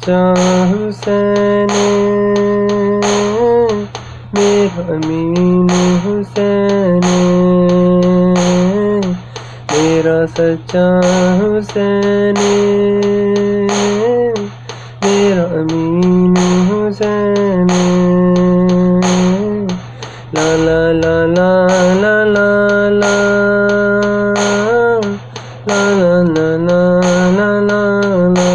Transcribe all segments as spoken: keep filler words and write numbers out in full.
सच्चा हुसैन, मेरा अमीन हुसैन, मेरा सच्चा हुसैन, मेरा अमीन हुसैन। ला ला ला ला ला ला ला ला ला ला ला ला ला।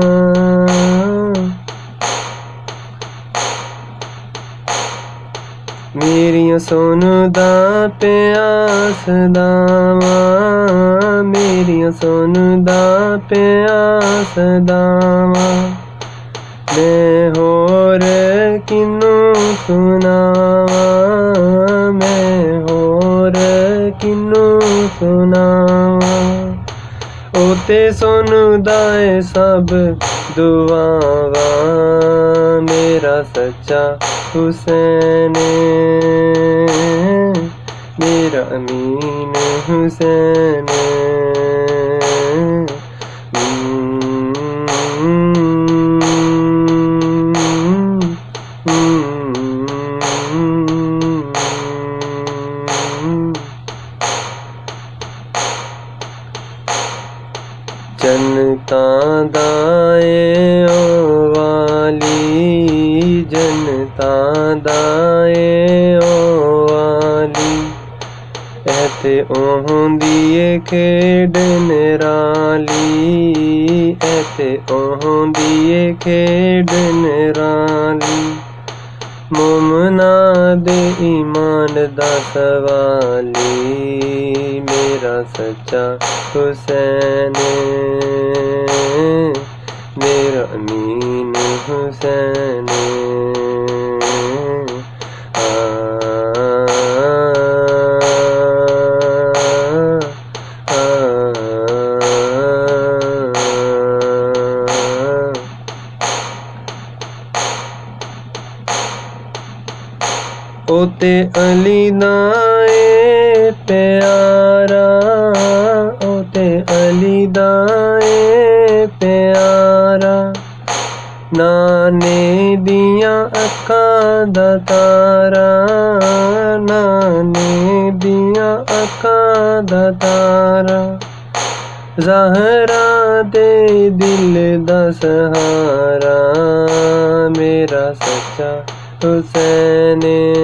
मेरियां सुनदा प्यास दावा, मेरियां सुनदा प्यास दावा, मैं होर किनू सुनावा, मैं होर किनू सुनावा। ओ ते सुनदा है सब दुआवा, मेरा सच्चा हुसैन, मेरा अमीन हुसैन। जनता दाए ओ वाली, जनता दाए ओ वाली, ऐते ओहंदी खेडन राली, ऐते ओहंदी खेडन राली। मोमना दे ईमान दा सवाली, मेरा सच्चा हुसैन, मेरा अमीन हुसैन। ओते अली दाए प्यारा, ओते अली दाए प्यारा, नाने दियां अखां दा तारा, नाने दियां अखां दा तारा। ज़हरा दे दिल दा सहारा, मेरा सच्चा हुसैन,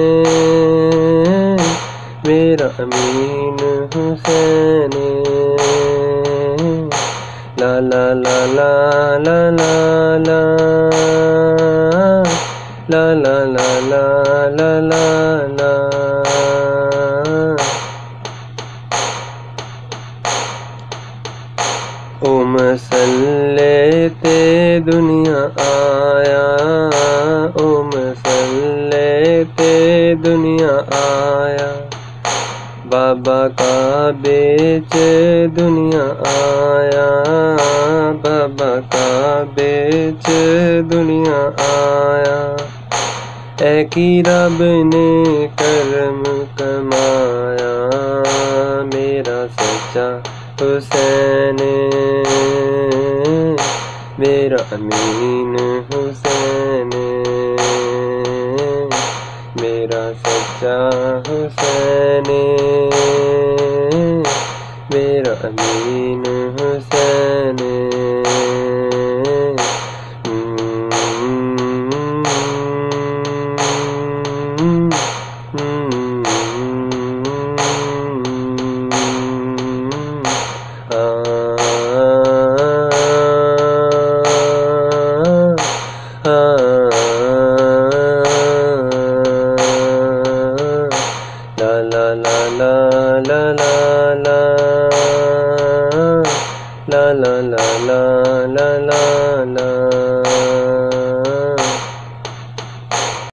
मेरा अमीन हुसैन। ला ला ला ला ला ला ला ला ला ला ला ला ला ला। ओ मसल्ले ते दुनिया आया, ओ मसल्ले ते दुनिया आया, बाबा का बेच दुनिया आया, बाबा का बेच दुनिया आया। ऐ की रब ने करम कमाया, मेरा सच्चा हुसैन, मेरा अमीन हुसैन, मेरा सच्चा हुसैन, मेरा अमीन।